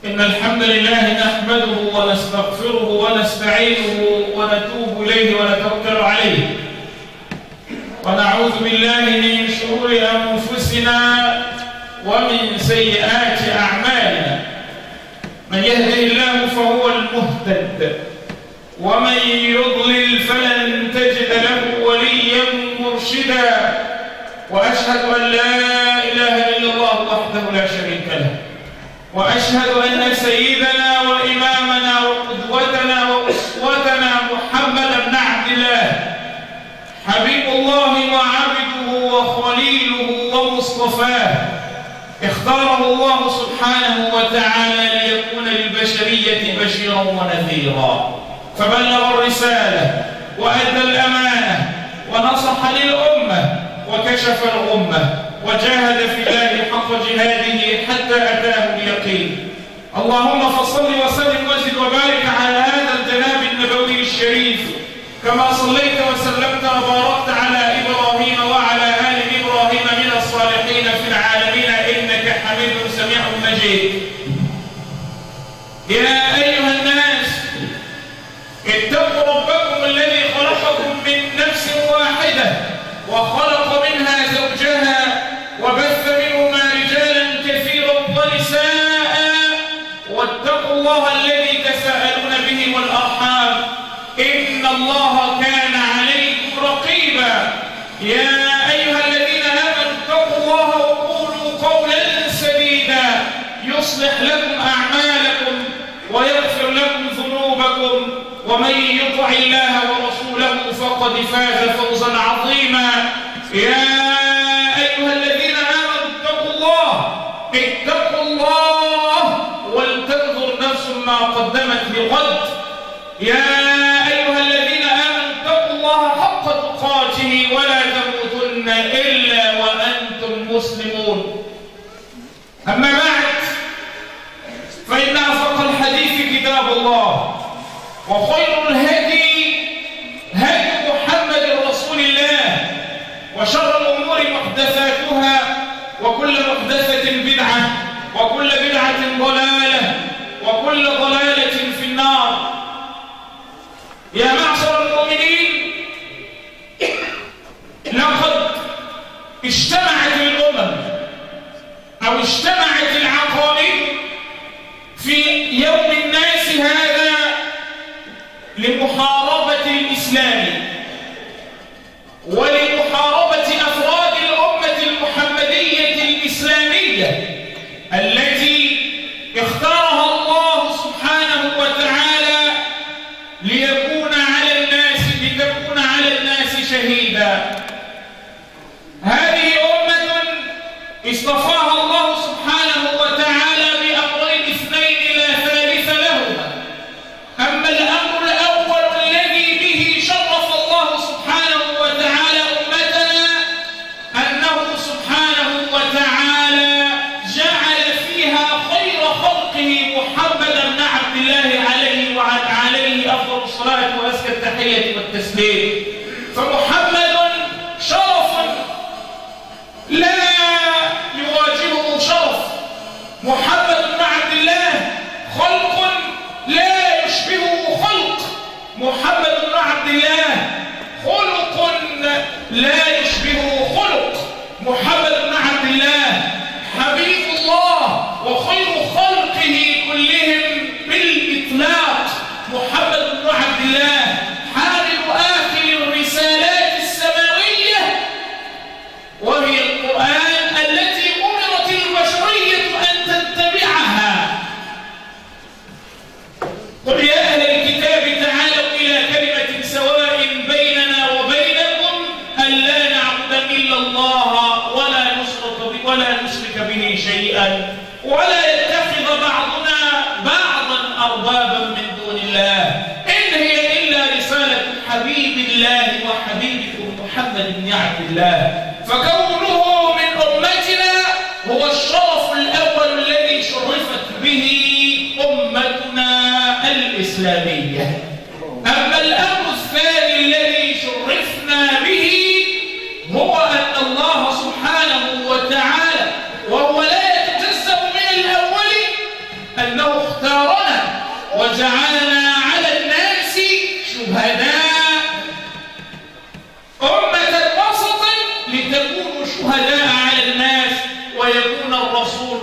إن الحمد لله نحمده ونستغفره ونستعينه ونتوب إليه ونتوكل عليه، ونعوذ بالله من شرور أنفسنا ومن سيئات أعمالنا. من يهده الله فهو المهتد، ومن يضلل فلن تجد له وليا مرشدا. وأشهد أن لا إله إلا الله وحده لا شريك له، وأشهد أن سيدنا وإمامنا وقدوتنا وأسوتنا محمدا بن عبد الله حبيب الله وعبده وخليله ومصطفاه، اختاره الله سبحانه وتعالى ليكون للبشرية بشيرا ونذيرا، فبلغ الرسالة وأدى الأمانة ونصح للأمة وكشف الغمة وجاهد في الله حق جهاده حتى أتاه اليقين. اللهم فصل وسلم وزد وبارك على هذا الجناب النبوي الشريف، كما صليت وسلمت وباركت على إبراهيم وعلى آل إبراهيم من الصالحين في العالمين إنك حميد سميع مجيد. يا أيها الناس اتقوا ربكم الذي خلقكم من نفس واحدة وخلق منها زوجها وبث منهما رجالا كثيرا ونساء، واتقوا الله الذي تساءلون به والأرحام إن الله كان عليكم رقيبا. يا أيها الذين آمنوا اتقوا الله وقولوا قولا سديدا يصلح لكم أعمالكم ويغفر لكم ذنوبكم، ومن يطع الله ورسوله فقد فاز فوزا عظيما. يا أيها الذين آمنوا اتقوا الله ولتنظر نفس ما قدمت لغد. يا أيها الذين آمنوا اتقوا الله حق تقاته ولا تموتن إلا وأنتم مسلمون. أما بعد، فإن أصدق الحديث كتاب الله، وخير الهدي هدي محمد رسول الله، وشر الأمور محدثاتها، وكل محدثة بدعة، وكل بدعة ضلالة، وكل ضلالة في النار. يا معشر المؤمنين، لقد اجتمعت الأمم أو اجتمعت العقائد في يوم الناس هذا لمحاربة الإسلام ولمحاربة أفراد الأمة المحمدية الإسلامية التي اختارها الله سبحانه وتعالى لتكون على الناس شهيدا. هذه أمة اصطفاها الله سبحانه وتعالى بأمرين اثنين لا ثالث لهما. أما الأمر الأول الذي به شرف الله سبحانه وتعالى أمتنا، أنه سبحانه وتعالى جعل فيها خير خلقه محمدا بن عبد الله عليه أفضل الصلاة وأزكى التحية والتسليم. فمحمد شرف لا يواجهه شرف، محمد بن عبد الله خلق لا يشبهه خلق، محمد بن عبد الله خلق لا يشبهه خلق، محمد بن عبد الله حبيب الله وخير خلقه كلهم بالإطلاق، محمد بن عبد الله حامل آخر الرسالات السماوية، وهي القرآن التي أمرت البشرية أن تتبعها. قل يا أهل الكتاب تعالوا إلى كلمة سواء بيننا وبينكم ألا نعبد إلا الله ولا نشرك به شيئا ولا يتخذ بعضنا بعضا أربابا من دون الله، إن هي إلا رسالة حبيب الله وحبيبكم محمد بن عبد الله. فكونه من أمتنا هو الشرف الأول الذي شرفت به أمتنا الإسلامية. أما الأمر الثاني الذي شرفنا به هو أن الله سبحانه وتعالى، وهو لا يتجزأ من الأول، أنه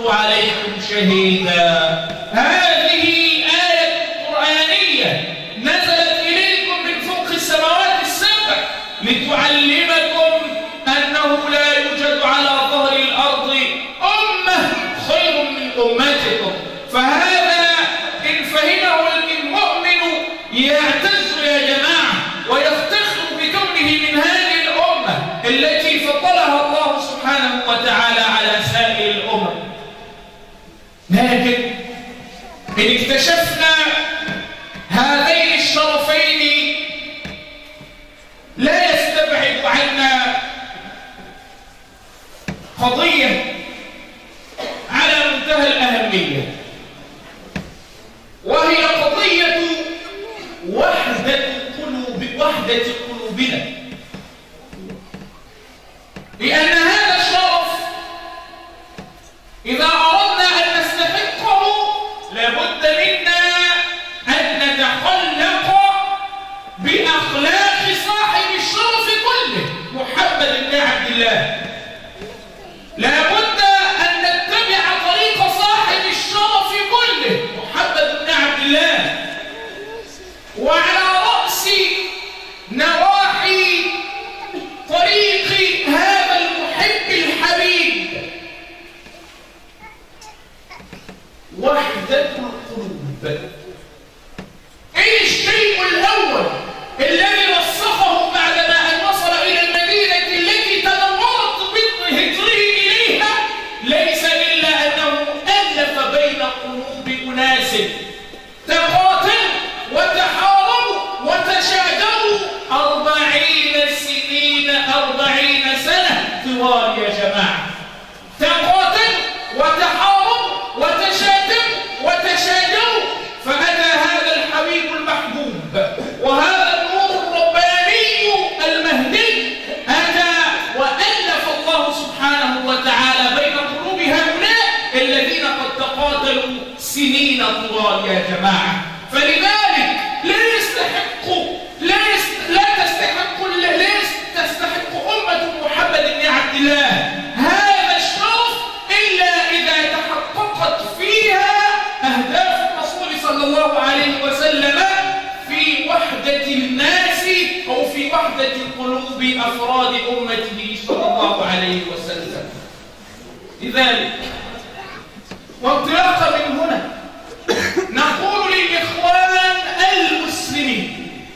ونرسل عليكم شهيدا. هذه آية قرآنية نزلت إليكم من فوق السماوات السبع لتعلمكم أنه لا يوجد على ظهر الأرض أمة خير من أمتكم. فهذا إن فهمه المؤمن يعتز يا جماعة ويفتخر بكونه من هذه الأمة التي فضلها الله سبحانه وتعالى على سائر الأمم. لكن إن اكتشفنا هذين الشرفين لا يستبعد عنا قضية على منتهى الأهمية، وهي قضية وحدة قلوبنا. لأن هذا الشرف إذا أردنا أن نستحقه لابد منا أن نتخلق بأخلاق صاحب الشرف كله محمد بن عبد الله. لابد أن نتبع طريق صاحب الشرف كله محمد بن عبد الله. وعلى رأس نواحي طريق هذا المحب الحبيب وحدة القلوب. إيه الشيء الأول الذي رسخه بعدما أن وصل إلى المدينة التي تنورت بطن هجره إليها؟ ليس إلا أنه ألف بين قلوب أناس تقاتلوا وتحاربوا وتشاجروا 40 سنة طوال يا جماعة. تقاتلوا وتحاربوا وتشاجروا فأتى هذا الحبيب المحبوب وهذا النور الرباني المهدي أتى وألف الله سبحانه وتعالى بين قلوب هؤلاء الذين قد تقاتلوا سنين طوال يا جماعة. فلذلك لا تستحق أمة محمد بن عبد الله هذا الشرف إلا إذا تحققت فيها أهداف الرسول صلى الله عليه وسلم في وحدة الناس أو في وحدة قلوب أفراد أمته صلى الله عليه وسلم. لذلك وانطلاقا من هنا نقول لإخوان المسلمين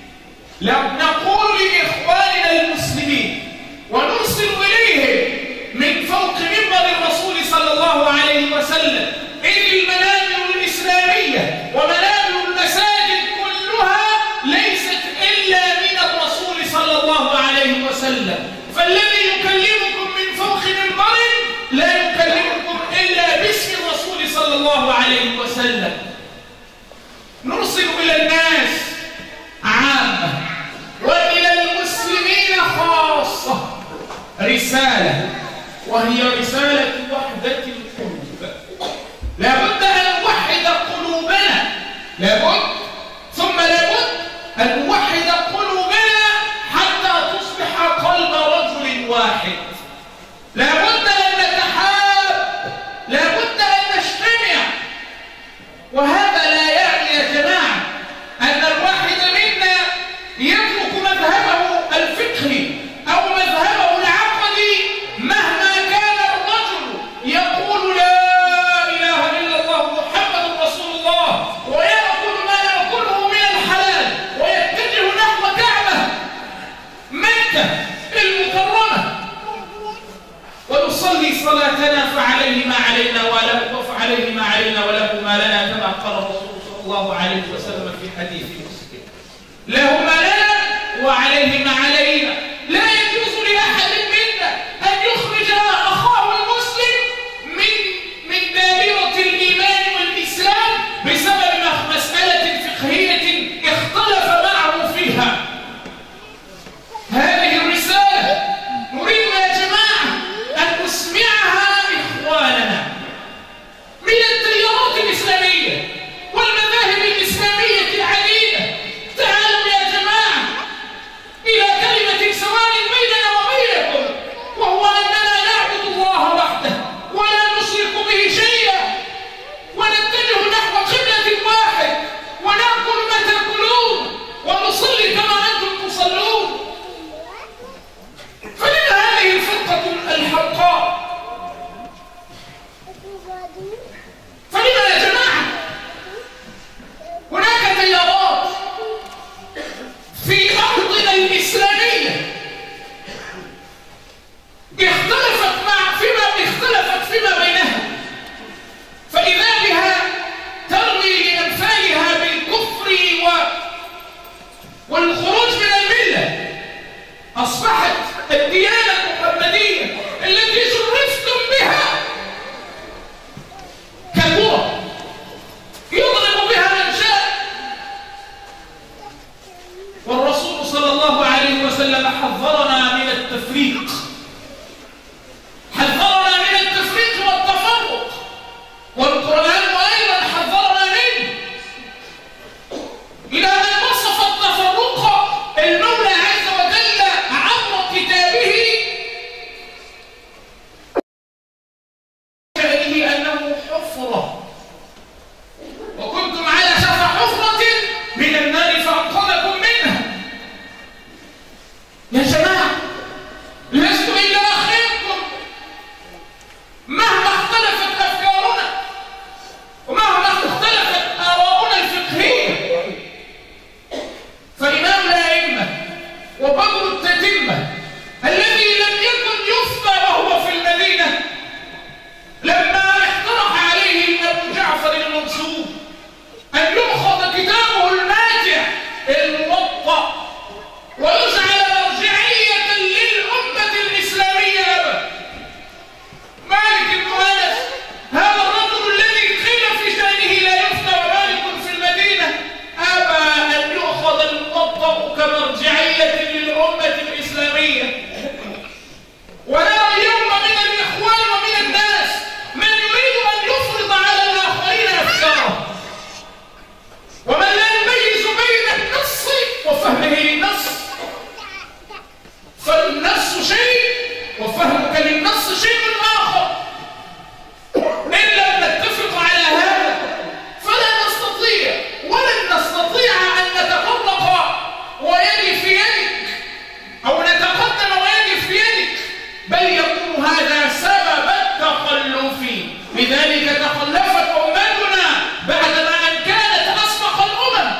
ونرسل إليهم من فوق منبر الرسول صلى الله عليه وسلم إذ المنابر الإسلامية ومنابر المساجد كلها ليست إلا من الرسول صلى الله عليه وسلم. فالذي يكلمكم من فوق منبر لا يكلمكم إلا باسم الرسول صلى الله عليه وسلم. نرسل إلى الناس عامة وإلى المسلمين خاصة رسالة، وهي رسالة وحدة القلوب. لابد أن نوحد قلوبنا، ثم لابد أن نوحد قلوبنا حتى تصبح قلب رجل واحد. لابد أن نتحاب، لابد أن نجتمع. وهذا لا يعني يا جماعة أن الواحد منا يترك مذهبه الفقهي أو مذهبه العقدي مهما كان الرجل يقول لا إله إلا الله محمد رسول الله ويأكل ما يأكله من الحلال ويتجه نحو كعبة مكة المكرمة ويصلي صلاتنا فعليه ما علينا وله وفعليه ما علينا وله ما لنا كما قال الرسول صلى الله عليه وسلم في حديث مسلم. له ما لنا وعليه ما علينا. لا يجوز لأحد منا أن يخرج أخاه المسلم من دائرة الإيمان والإسلام بسبب مسألة فقهية اختلف معه فيها. هذه الرسالة نريد يا جماعة أن نسمعها إخواننا من التيارات الإسلامية والمذاهب الإسلامية العديدة. تعالوا يا جماعة إلى كلمة سواء حفرة وكنتم على شفا حفرة من النار فأنقذكم منها. يا جماعة لست إلا أخيكم مهما اختلفت أفكارنا ومهما اختلفت آراؤنا الفقهية، فإمام الأئمة وبدر التتمة الذي لم يكن يفتى وهو في المدينة لما اقترح عليه أبو جعفر المنصور أن يؤخذ كتابه الماتع الموطأ ويجعل مرجعية للأمة الإسلامية أبدا. مالك بن أنس هذا الرجل الذي قيل في شأنه لا يفتى ومالك في المدينة أبى أن يؤخذ الموطأ كمرجعية للأمة الإسلامية. ونرى اليوم من الإخوان ومن الناس من يريد أن يفرض على الآخرين أفكاره، ومن لا يميز بين النص وفهمه للنص. فالنص شيء وفهمك للنص شيء آخر. إن لم نتفق على هذا فلا نستطيع ولن نستطيع أن نتفرق ويدي في يدك أو نتقدم ويدي في يدك، بل يكون هذا سبب التخلف. لذلك تخلفت أمتنا بعدما أن كانت أسبق الأمم.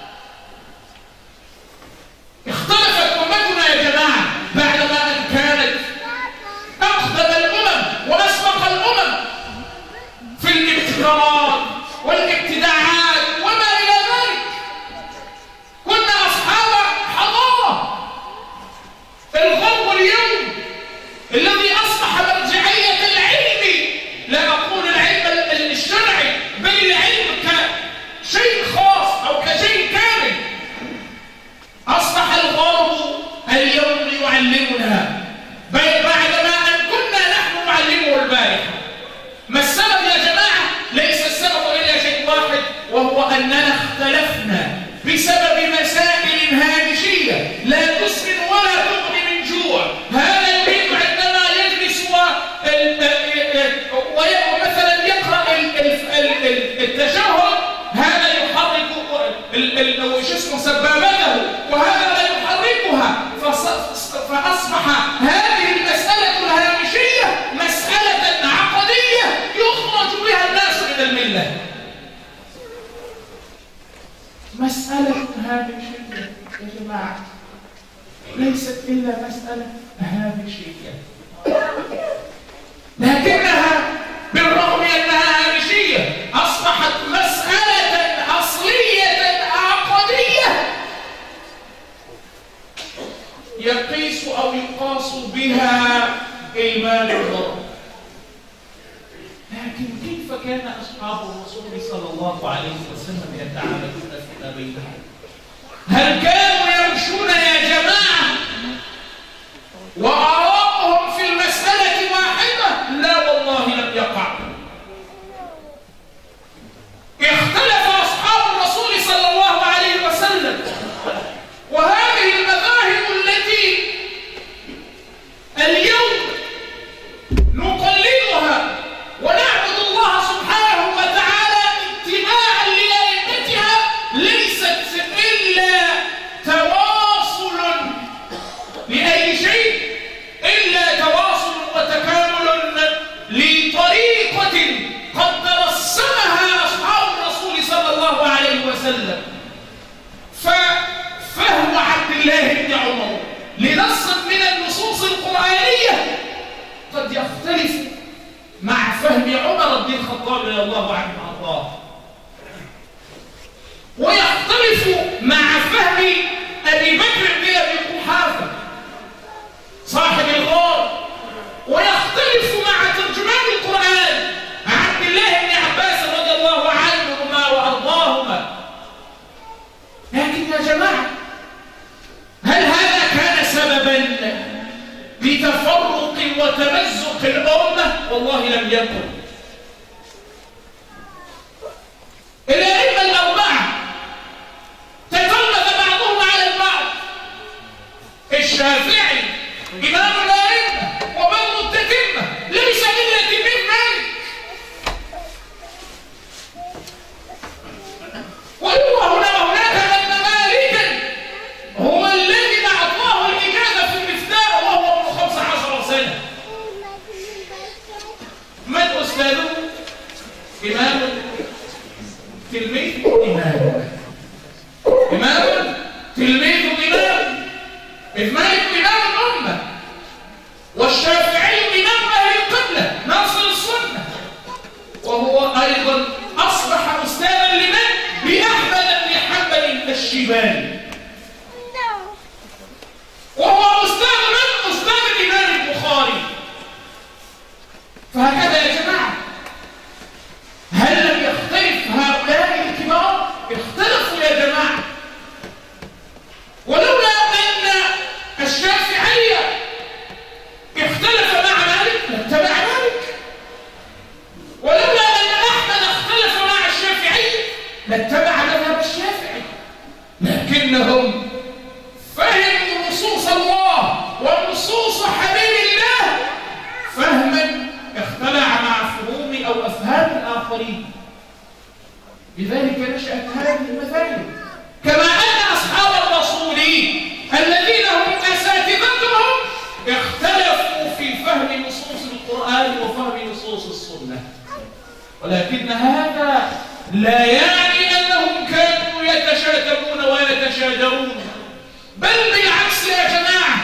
اختلفت أمتنا يا جماعة بعدما أن كانت أقدم الأمم وأسبق الأمم في الابتكارات والابتداعات وما إلى ذلك. كنا أصحاب حضارة. الغرب اليوم الذي أصبح مرجعية العلم، لا أقول العلم الشرعي بل العلم كشيء خاص أو كشيء كامل، أصبح الغرب اليوم يعلمنا بعدما أن كنا نحن نعلمه البارحة. ما السبب يا جماعة؟ ليس السبب إلا شيء واحد، وهو أننا اختلفنا بسبب مسائل هامشية لا تسمن ولا تغني من جوع. هذا يريد عندما يجلس ومثلا يقرأ التشهد هذا يحرك سبابته وهذا لا يحركها، فأصبح هذه المسألة الهامشية مسألة عقدية يخرج بها الناس من الملة. مسألة هامشية يا جماعة ليست إلا مسألة هامشية، لكنها بالرغم أنها هامشية أصبحت مسألة أصلية عقدية يقيس أو يقاس بها إيمان الغرب. لكن كيف كان أصحاب الرسول صلى الله عليه وسلم يتعاملون فيما بينهم؟ هل كانوا يمشون يا جماعة وآراءهم في المسألة واحدة؟ لا والله لم يقع. اختلف أصحاب الرسول صلى الله عليه وسلم، وهذه المذاهب التي اليوم نقلدها ونعبد الله سبحانه وتعالى اتباعا لأئمتها ليست إلا تواصل لأي شيء، إلا تواصل وتكامل لطريقة قد ترسمها أصحاب الرسول صلى الله عليه وسلم. ففهم عبد الله بن عمر لنص من النصوص القرآنية قد يختلف مع فهم عمر بن الخطاب رضي الله عنه وارضاه، ويختلف مع فهم أبي بكر بن أبي قحافة صاحب الغار، ويختلف مع ترجمان القرآن عبد الله بن عباس رضي الله عنهما وأرضاهما. لكن يا جماعة هل هذا كان سببا لتفرق وتمزق الأمة؟ والله لم يكن. الأئمة الأربعة تتلمذ بعضهم على البعض. الشافعي إمام الأئمة وبدر التتمة ليس إلا تلميذ مالك. إمام تلميذ إمام، إمام تلميذ إمام، إمام الأمة. والشافعي إمام أهل القبلة ناصر السنة، وهو أيضا أصبح أستاذا لمن؟ لأحمد بن حنبل الشيباني، وهو أستاذ من؟ أستاذ الإمام البخاري. فهكذا يا جماعة، هل لم يختلف هؤلاء الكبار؟ اختلفوا يا جماعة. ولولا أن الشافعي اختلف مع مالك لاتبع مالك، ولولا أن أحمد اختلف مع الشافعي لاتبع مذهب الشافعي، لكنهم فهموا نصوص الله ونصوص حبيب الله فهما اختلع مع فهوم أو أفهام الآخرين. لذلك نشأت هذه المذاهب. كما أن أصحاب الرسول الذين هم أساتذتهم اختلفوا في فهم نصوص القرآن وفهم نصوص السنة، ولكن هذا لا يعني أنهم كانوا يتشاتمون ويتشاجرون، بل بالعكس يا جماعة.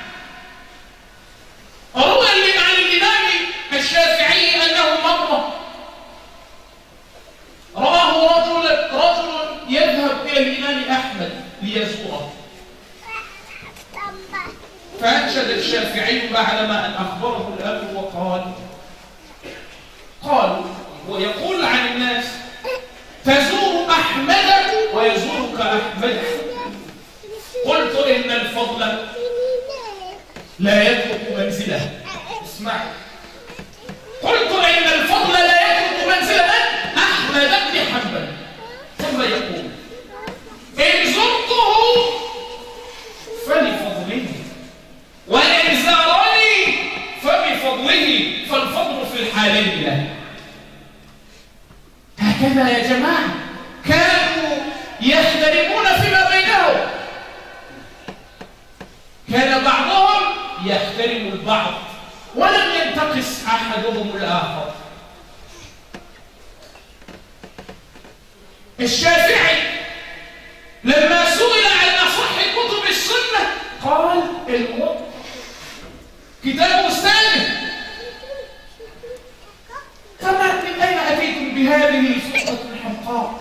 روى عن الإمام الشافعي أنه مرة رآه رجل يذهب إلى الإمام أحمد ليزوره، فأنشد الشافعي بعدما أن أخبره الأمر وقال ويقول عن الناس: تزور أحمد ويزورك أحمد. قلت إن الفضل لا يترك منزله. اسمع، قلت إن الفضل لا يترك منزله أحمد بن حنبل. ثم يقول: إن زرته فلفضله، وإن زارني فبفضله، فالفضل في الحالين له. هكذا يا جماعة كانوا يحترمون فيما بينهم، كان بعضهم يحترم البعض ولم ينتقص أحدهم الآخر. الشافعي لما سئل عن أصح كتب السنة قال: الموطأ، كتاب مستند. فما من أين أتيتم بهذه الفرقة الحمقاء؟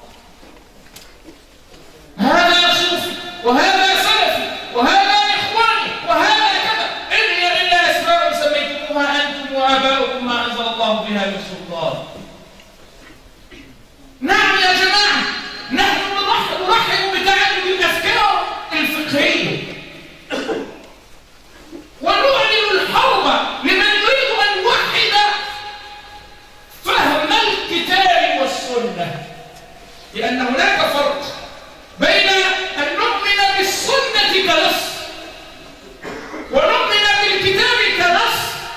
هذا صوفي وهذا سلفي وهذا إخواني وهذا كذا، إن هي إلا أسماء سميتموها أنتم وآباؤكم ما أنزل الله بها من سلطان. نعم يا جماعة، نحن نرحب بتعدد الأفكار الفقهية ونعلن الحرب لمن يريد أن يوحد فهم الكتاب والسنة، لأن هناك فرق بين أن نؤمن بالسنة كنص ونؤمن بالكتاب كنص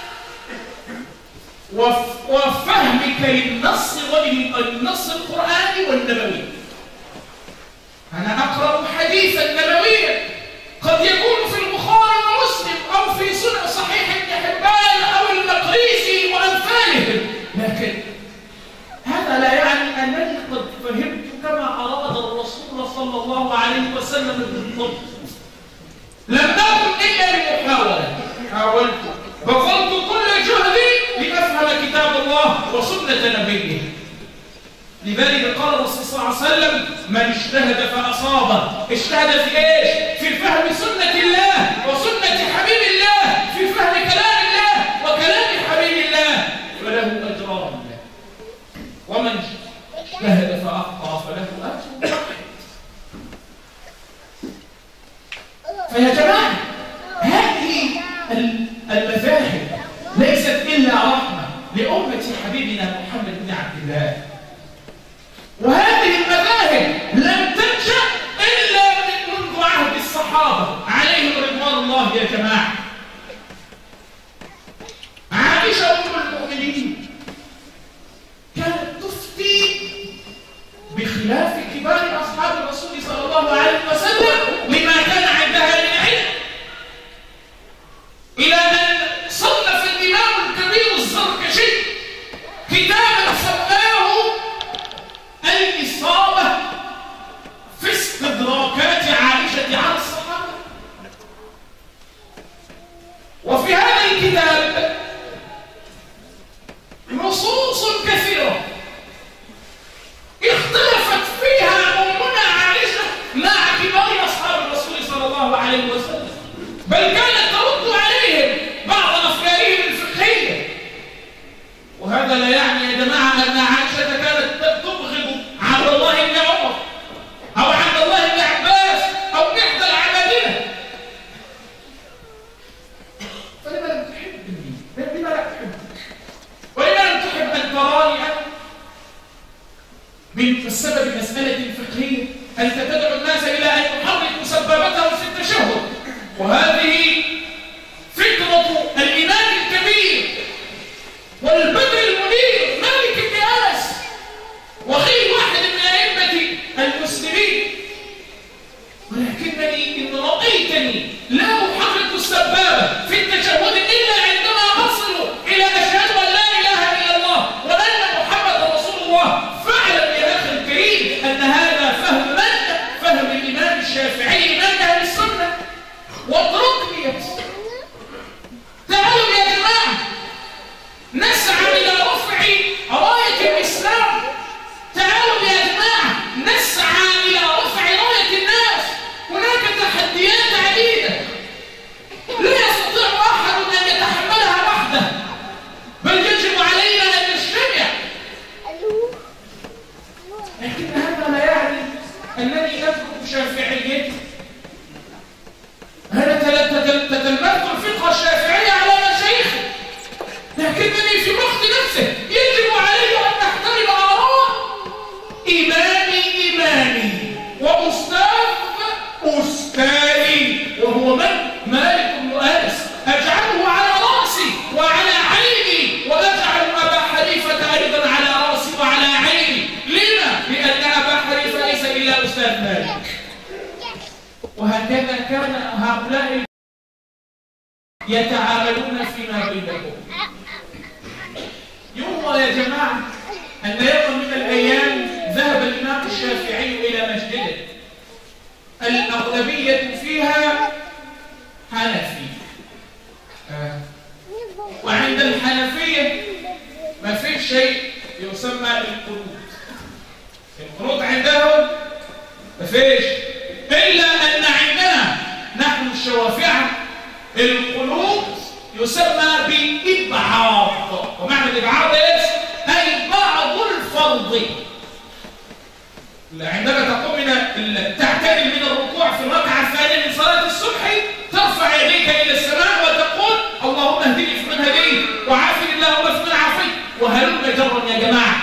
وفهمك للنص وللنص القرآني والنبوي. أنا أقرأ حديثا نبويا قد يكون في البخاري ومسلم أو في صحيح ابن حبان أو المقريزي وأمثالهم، لكن هذا لا يعني أنني قد فهمت كما أراد الرسول صلى الله عليه وسلم بالضبط. لم نكن إلا لمحاولة، حاولت بذلت كل جهدي لأفهم كتاب الله وسنة نبيه. لذلك قال الرسول صلى الله عليه وسلم: من اجتهد فأصاب. اجتهد في ايش؟ في فهم سنة الله وسنة حبيب الله، في فهم كلام الله وكلام حبيب الله، فله أجران. ومن اجتهد فأخطأ فله أجر واحد. فيا جماعة، هذه المذاهب ليست إلا رحمة لأمة حبيبنا محمد بن عبد الله، وهذه المذاهب لم تنشأ إلا منذ عهد الصحابة عليهم رضوان الله. يا جماعة، عائشة أم المؤمنين كانت تفتي بخلاف كبار أصحاب الرسول صلى الله عليه وسلم لما كان عندها من علم، إلى أن صنف الإمام الكبير الزركشي كتابا سماه الكتاب نصوص كثيرة اختلفت فيها أمنا عائشة مع كبار أصحاب الرسول صلى الله عليه وسلم، بل كانت ترد عليهم بعض أفكارهم الفقهية. وهذا لا يعني يا جماعة أن عائشة كانت تبغض عبد الله بن عمر أو عبد الله بن عباس أو إحدى العبادلة. فلما لم تحبني؟ لما لا تحبك؟ ولما لم تحب أن تراني من السبب المسألة الفقهية أنت تدعو الناس إلى أن يحركوا سبابتهم في التشهد، وهذه فكرة الإمام الكبير والبدر المنير مالك بن أنس وغير واحد من أئمة المسلمين. ولكنني إن رأيتني لا أحرك السبابة في التشهد إلا عندما أصل إلى أشهد أن لا إله إلا الله وأن محمد رسول الله. فاعلم يا أخي الكريم أن هذا فهم من؟ فهم الإمام الشافعي إمام أهل السنة. واتركني يا مسلم، تعالوا يا جماعة نسعى إلى رفع راية الإسلام. تعالوا يا جماعة نسعى إلى رفع راية الناس. هناك تحديات عديدة لا يستطيع أحد أن يتحملها وحده، بل يجب علينا أن نجتمع. لكن هذا لا يعني أنني أترك شافعيتي. أنا تتلمذت الفقه الشافعية على مشايخي، لكنني في وقت نفسه يجب علي أن أحترم آراء إمامي وأستاذي وهو من؟ مالك بن أنس. أجعله على رأسي وعلى عيني، وأجعل أبا حنيفة أيضا على رأسي وعلى عيني. لما؟ لأن أبا حنيفة ليس إلا أستاذ مالك. وهكذا كان هؤلاء يتعاملون فيما بينهم. يروى يا جماعة أن يوم من الأيام ذهب الإمام الشافعي إلى مسجده الأغلبية فيها حنفي، وعند الحنفية ما فيش شيء يسمى القنوت. القنوت عندهم ما فيش، إلا أن عندنا نحن الشوافعة القنوت يسمى بإبعاض. ومعنى الإبعاض إيش؟ أي بعض الفرض. عندما تقوم تعتدل من الركوع في الركعة الثانية من صلاة الصبح ترفع يديك إلى السماء وتقول اللهم اهدني فيمن هديت وعافني اللهم فيمن عافيت، وهلم جرا يا جماعة.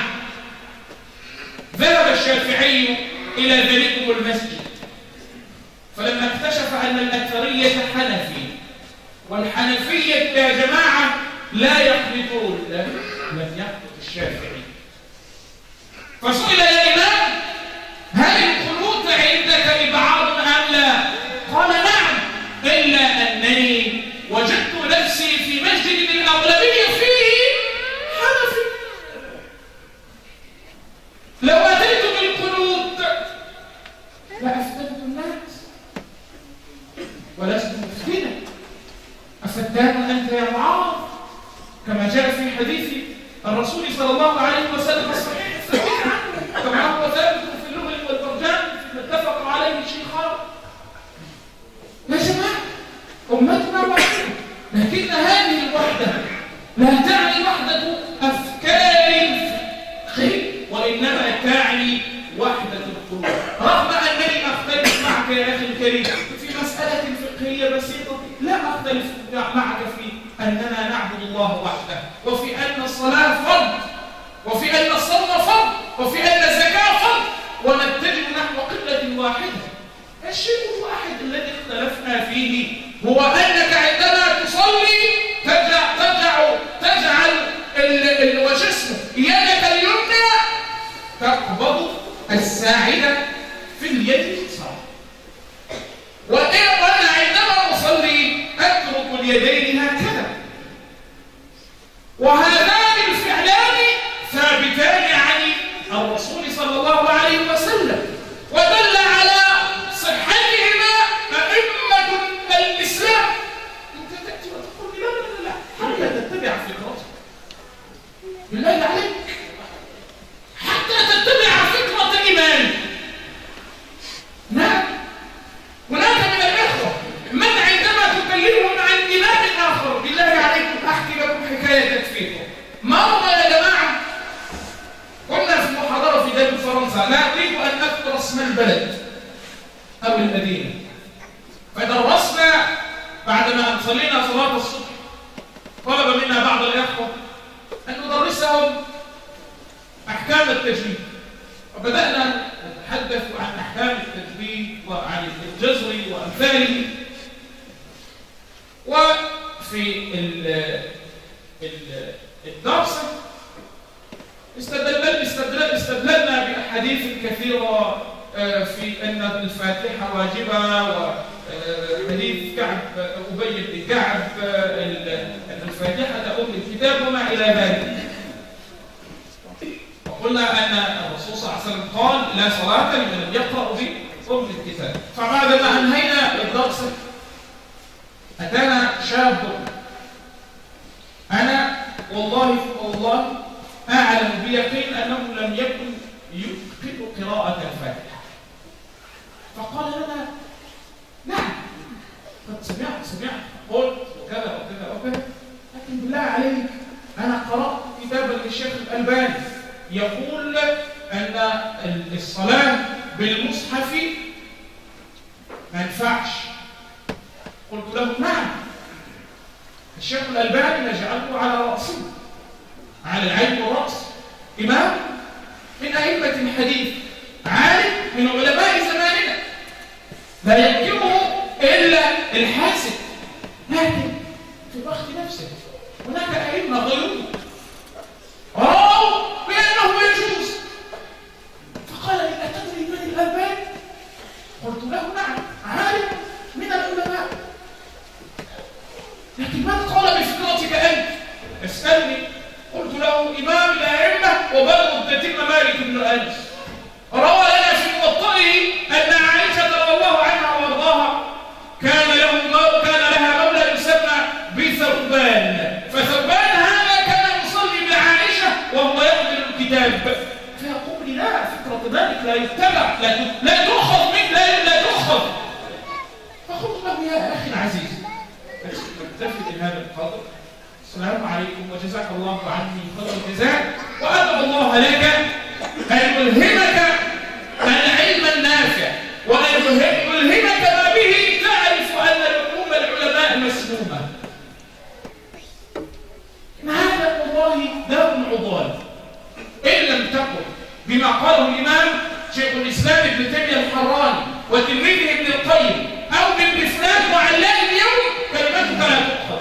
ذهب الشافعي إلى ذلكم المسجد، فلما اكتشف أن الأكثرية حنفي، والحنفية يا جماعة لا يقنطون، لم يقنط الشافعي. فسئل يا إمام هل القنوت عندك إبعاض أم لا؟ قال نعم، إلا أنني وجدت نفسي في مسجد الأغلبية فيه حنفي. لو أتيت بالقنوت لأفتنت الناس ولست مفتنا. أفتان أنت يا معاذ؟ كما جاء في حديث الرسول صلى الله عليه وسلم الصحيح الثابت عنه، كما هو ثابت في اللغة والترجمة اتفق عليه الشيخان. يا جماعة أمتنا واحدة، لكن هذه الوحدة لا تعني وحدة أفكار خير، وإنما تعني وحدة القلوب. رغم أنني أختلف معك يا أخي الكريم في مسألة فقهية بسيطة، لا أختلف معك في أننا نعبد الله وحده، وفي أن الصلاة فرض، وفي أن الصوم فرض، وفي أن الزكاة فرض، ونتجه نحو قبلة واحدة. الشيء الواحد الذي اختلفنا فيه هو أنك عندما تصلي تجعل وجسمك يدك اليمنى تقبض الساعدة في اليد اليسرى، وأنا عندما أصلي أترك اليدين هكذا. وهذان الفعلان البلد أو المدينة. فدرسنا بعدما أن صلينا صلاة الصبح، طلب منا بعض الإخوة أن ندرسهم أحكام التجويد، وبدأنا نتحدث عن أحكام التجويد وعن الجزر وأمثاله. وفي الدرس استدللنا بأحاديث كثيرة في أن الفاتحة واجبة، وحديث أبي بن كعب أن الفاتحة أم الكتاب وما إلى ذلك. وقلنا أن الرسول صلى الله عليه وسلم قال لا صلاة لمن لم يقرأ بأم الكتاب. فبعدما أنهينا الدرس أتانا شاب، أنا والله أعلم بيقين أنه لم يكن يتقن قراءة الفاتحة، فقال لنا نعم قد سمعت قلت وكذا لكن بالله عليك أنا قرأت كتابا للشيخ الألباني يقول أن الصلاة بالمصحف ما ينفعش. قلت له نعم، الشيخ الألباني نجعله على رأسه، على العين والرأس، إمام من أئمة الحديث، عالم من علماء زماننا، لا يمكنه إلا الحاسد، لكن في وقت نفسه هناك أئمة غيره رأوا بأنه يجوز. فقال لي أتدري من الألباني؟ قلت له نعم، عالم من العلماء، لكن من قال بفكرتك أنت؟ اسألني. قلت له إمام الأئمة وبلغ تتم مالك بن أنس، روى لنا في موطئه أن عائشة رضي الله عنها وارضاها كان لها مولى يسمى بثوبان، فثوبان هذا كان يصلي بعائشة وهو يحضر الكتاب، فيقول لي لا، فكرة مالك لا يتبع، لا تؤخذ منك، لا تؤخذ. فقلت له يا أخي العزيز نكتفي بهذا القدر، السلام عليكم وجزاك الله عني خير الجزاء، وأدعو الله لك أن يلهمك العلم النافع، وأن يلهمك ما به تعرف أن لحوم العلماء مسمومة. هذا والله داء عضال، إن لم تكن بما قاله الإمام شيخ الإسلام ابن تيمية الحراني وتلميذه ابن القيم أو ابن فلان وعلان اليوم، كلمتك لا تؤخذ.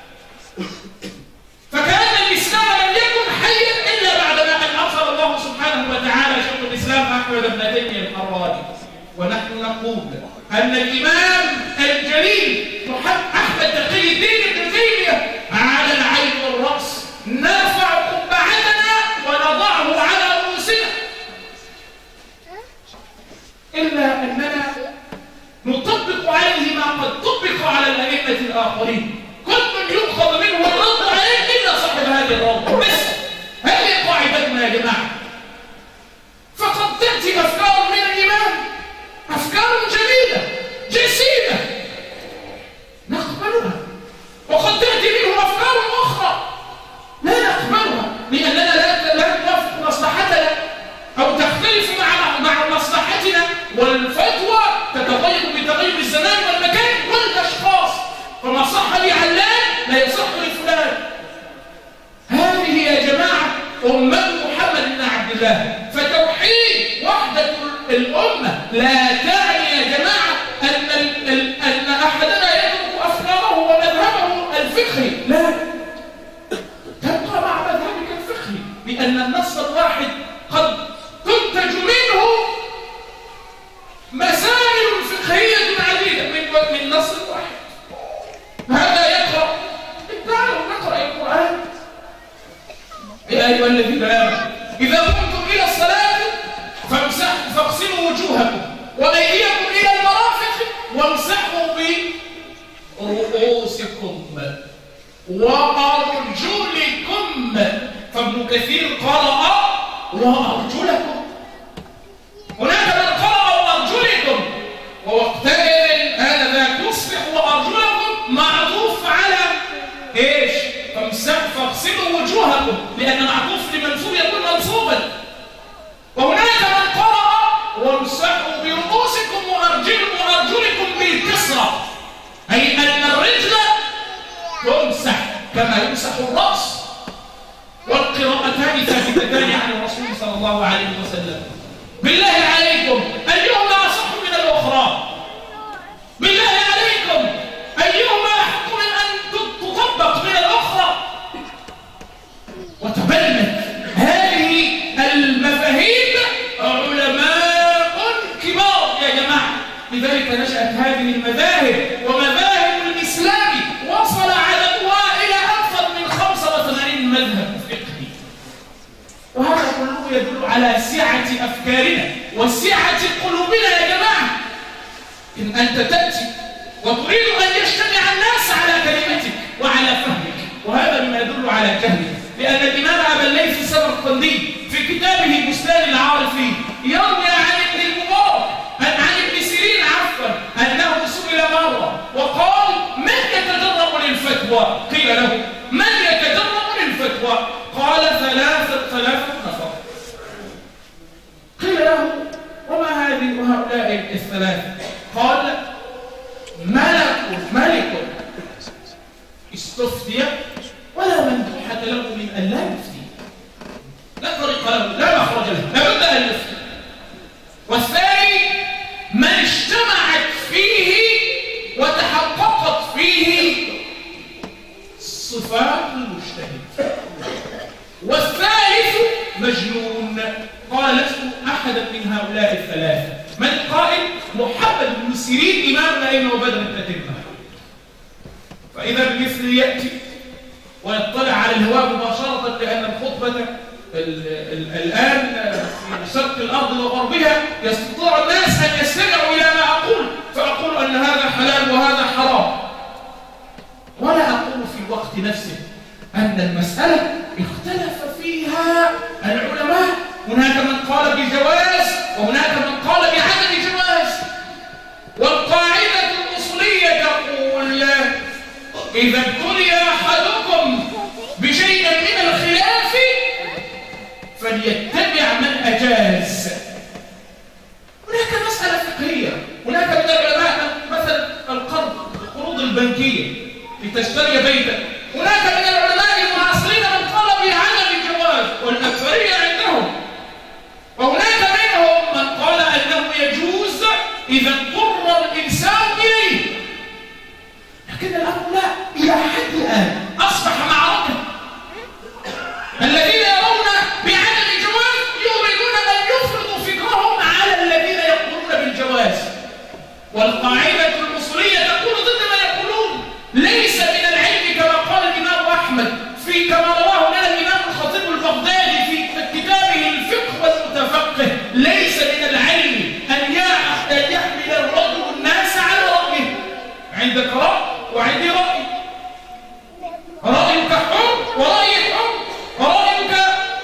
فكأن الإسلام لم يكن حيا إلا بعدما أن أرسل الله سبحانه وتعالى شيخ الإسلام أحمد بن تيمية الحراني. ونحن نقول أن الإمام الجليل أحمد تقي الدين ابن تيمية على العين والرأس، نرفع قبعتنا ونضعه على رؤوسنا، إلا أننا نطبق عليه ما قد طبق على الأئمة الآخرين. كل من يؤخذ منه الرد عليه إلا صاحب هذه الروضة بس. هذه قاعدتنا يا جماعة. فقد تأتي أفكار من الإمام، أفكار جميلة جسيمة نقبلها، وقد تأتي منه أفكار أخرى لا نقبلها، لأننا لا نوافق مصلحتنا أو تختلف مع مصلحتنا، والفتوى تتغير بتغير الزمان والمكان والأشخاص، فما صح لعلان لا يصح لفلان. هذه يا جماعة أمة محمد بن عبد الله. فتوحيد وحدة الأمة لا تعني يا جماعة أن أحدنا يترك أفكاره ومذهبه الفقهي، لا، تبقى مع مذهبك الفقهي، لأن النص الواحد قد تنتج منه مسائل فقهية عديدة من نص واحد. هذا يقرأ، تعالوا نقرأ القرآن. يا أيها الذين آمنوا إذا قمتم إلى الصلاة فاغسلوا وجوهكم وأيديكم إلى المرافق وامسحوا برؤوسكم وأرجلكم. فابن كثير قرأ وأرجلكم، هناك من قرأ وأرجلكم، ووقتئذ هذا تصبح وأرجلكم معطوف على إيش؟ فاغسلوا وجوهكم، لأن معطوف لمنصوب يكون منصوبا. وهناك من قرأ وامسحوا أي أن الرجل تمسح كما يمسح الرأس، والقراءتان ثابتتان عن الرسول صلى الله عليه وسلم. بالله عليكم أيهما أصح من الأخرى؟ بالله عليكم أيهما أحق من أن تطبق من الأخرى؟ وتبنت هذه المفاهيم علماء كبار يا جماعة. لذلك نشأت هذه المذاهب، ومذاهب الإسلام وصل عددها إلى أكثر من 85 مذهب فقهي. وهذا كله يدل على سعة أفكارنا وسعة قلوبنا يا جماعة. إن أنت تأتي وتريد أن يجتمع الناس على كلمتك وعلى فهمك، وهذا مما يدل على جهلك، لأن الإمام أبا الليث السمرقندي في كتابه بستان العارفين يروي عن ابن المبارك عن ابن سيرين أنه سئل مرة وقال: من يتجرب للفتوى؟ قيل له: من يتجرب للفتوى؟ قال: ثلاثة نفر. قيل له: وما هذه وهؤلاء الثلاثة؟ قال: ملك استفتي ولا مندوحة له من أن لا يفتي، لا طريق له، لا مخرج له، لا بد أن يفتي. والثاني من اجتمعت فيه وتحققت فيه صفات المجتهد. والثالث مجنون. قال: لست أحدا من هؤلاء الثلاثة. من القائل؟ محمد بن سيرين إمام الأئمة وبدر التتمة. فإذا بمثل يأتي ويطلع على الهواء مباشرة، لأن الخطبة الآن في شرق الأرض وغربها يستطيع الناس أن يستمعوا إلى ما أقول، فأقول أن هذا حلال وهذا حرام، ولا أقول في الوقت نفسه أن المسألة اختلف فيها العلماء. هناك من قال بجواز وهناك من قال بعدم جواز. والقاعدة الأصولية تقول: إذا ابتلي أحدكم بشيء من الخلاف فليتبع من أجاز. هناك مسألة فقهية، هناك من العلماء مثلا القروض البنكية لتشتري بيتا، هناك من العلماء المعاصرين من قال بعدم الجواز والأكثرية عندهم، وهناك منهم من قال أنه يجوز إذا اضطر الإنسان إليه. لكن الأمر لا، إلى حد الآن أصبح معركة. الذين يرون بعدم الجواز يريدون أن يفرضوا فكرهم على الذين يقولون بالجواز. والقاعدة الأصولية تقول ضد ما يقولون. ليس من العلم كما قال الإمام أحمد كما رواه لنا الإمام الخطيب البغدادي في كتابه الفقه والمتفقه: ليس من العلم أن يحمل الرجل الناس على رأيه. عندك رأي وعندي رأي، رأيك حر ورأيي حر، رأيك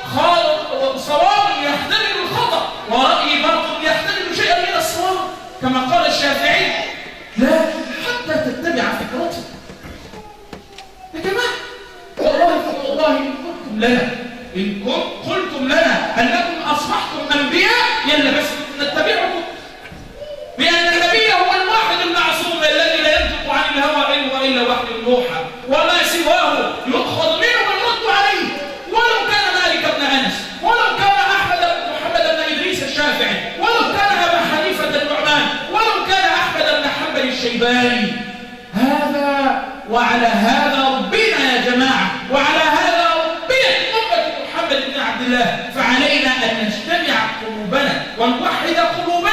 صواب يحتمل الخطأ ورأيي باطل يحتمل شيئا من الصواب، كما قال الشافعي: لا حتى تتبع فكرتك. يا جماعة والله إن قلتم لنا أنكم أصبحتم أنبياء يلا بس نتبعكم، لأن النبي هو الواحد المعصوم الذي لا ينطق عن الهوى إن هو إلا وحي يوحى، وما سواه يؤخذ منه والرد عليه. ولو كان مالك بن أنس، ولو كان محمد بن إدريس الشافعي، ولو كان أبا حنيفة النعمان، ولو كان أحمد بن حنبل الشيباني. هذا وعلى هذا ربنا يا جماعة، وعلى هذا ربنا أمة محمد بن عبد الله. فعلينا أن نجتمع قلوبنا ونوحد قلوبنا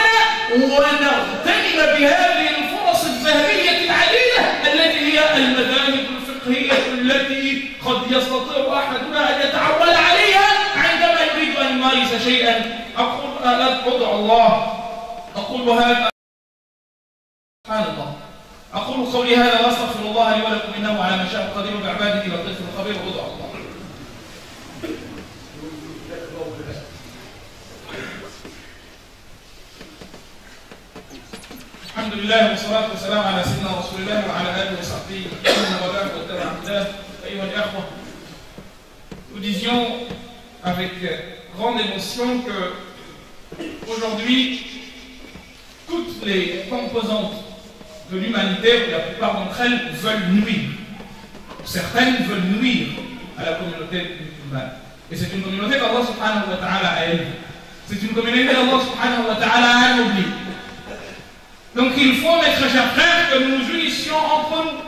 ونغتنم بهذه الفرص الذهبية العديدة التي هي المذاهب الفقهية التي قد يستطيع أحدنا أن يتعول عليها عندما يريد أن يمارس شيئا. أدعو الله، أقول هذا سبحان الله، أقول قولي هذا وأستغفر الله لي ولكم إنه على ما شاء قدير بعباده لطيف خبير. أدعو الله. الحمد لله والصلاة والسلام على سيدنا رسول الله وعلى آله وصحبه ومن والاه واتبع هداه. أيها الأخوة، nous disions avec grande émotion que aujourd'hui toutes les composantes de l'humanité, la plupart d'entre elles veulent nuire. Certaines veulent nuire à la communauté musulmane. Et c'est une communauté qu'Allah subhanahu wa ta'ala a élevée. C'est une communauté qu'Allah subhanahu wa ta'ala a anoblie. Donc il faut, mes très chers frères, que nous nous unissions entre nous.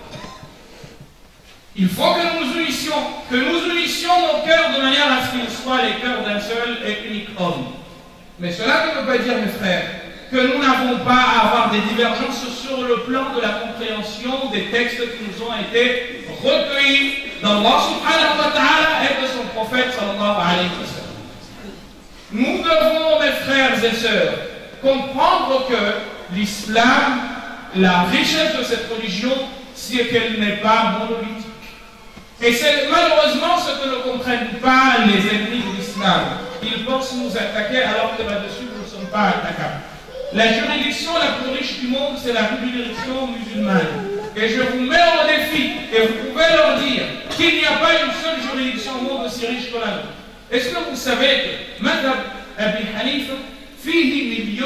Il faut que nous nous unissions nos cœurs de manière à ce qu'ils soient les cœurs d'un seul et unique homme. Mais cela ne veut pas dire, mes frères, que nous n'avons pas à avoir des divergences sur le plan de la compréhension des textes qui nous ont été recueillis d'Allah subhanahu wa ta'ala et de son prophète sallallahu alayhi wa sallam. Nous devons, mes frères et sœurs, comprendre que l'islam, la richesse de cette religion, c'est qu'elle n'est pas monolithique. Et c'est malheureusement ce que ne comprennent pas les ennemis de l'islam. Ils pensent nous attaquer alors que là-dessus nous ne sommes pas attaquables. La juridiction la plus riche du monde, c'est la juridiction musulmane. Et je vous mets au défi, et vous pouvez leur dire qu'il n'y a pas une seule juridiction au monde aussi riche que la nôtre. Est-ce que vous savez que Madhab Abi Hanifa, fihi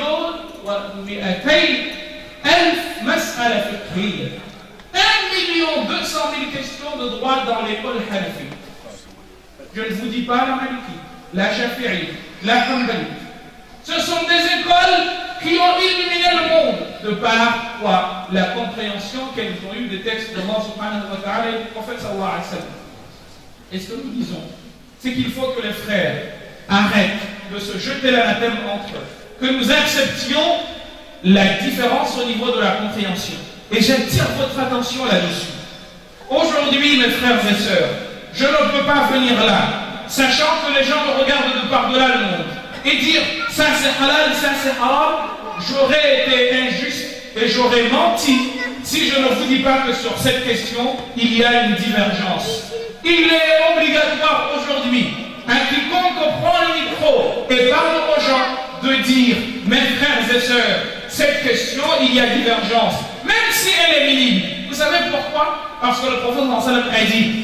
1,200,000 mas'ala fiqhiyya. 1,200,000 questions de droit dans l'école Hanafi. Je ne vous dis pas la Maliki, la Shafi'i, la Hanbali. Ce sont des écoles qui ont illuminé le monde de par quoi la compréhension qu'elles ont eue des textes de Allah subhanahu wa ta'ala et du prophète sallallahu alayhi wa sallam. Et ce que nous disons, c'est qu'il faut que les frères arrêtent de se jeter l'anathème entre eux, que nous acceptions la différence au niveau de la compréhension. Et j'attire votre attention là-dessus. Aujourd'hui, mes frères et sœurs, je ne peux pas venir là, sachant que les gens me regardent de par-delà le monde, et dire ça c'est halal, ça c'est haram. J'aurais été injuste et j'aurais menti si je ne vous dis pas que sur cette question, il y a une divergence. Il est obligatoire aujourd'hui à quiconque prend le micro et parle aux gens de dire, mes frères et sœurs, cette question, il y a divergence, même si elle est minime. Vous savez pourquoi? Parce que le prophète a dit,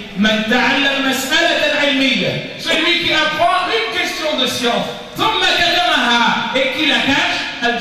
celui qui apprend une question de science, et qui la cache,